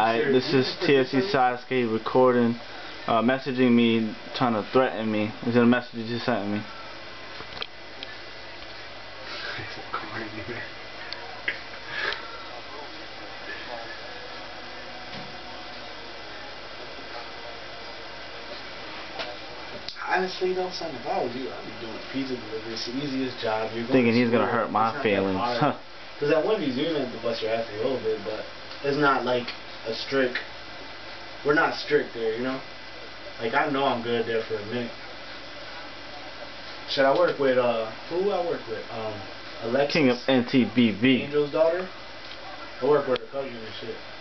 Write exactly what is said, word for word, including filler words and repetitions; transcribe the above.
Alright, this is T S E Sasuke recording, uh, messaging me, trying to threaten me. These are the messages he sent me. Honestly though, son, if I was you, I'd be doing pizza delivery. It's the easiest job. You're going Thinking to he's school. gonna hurt my feelings. Because at Wendy's, you're gonna have to bust your ass a little bit, but it's not like a strict. We're not strict there, you know. Like I know I'm good there for a minute. Should I work with uh? Who do I work with? Um, Alexis. King of N T B B. Angel's daughter. I work with her cousin and shit.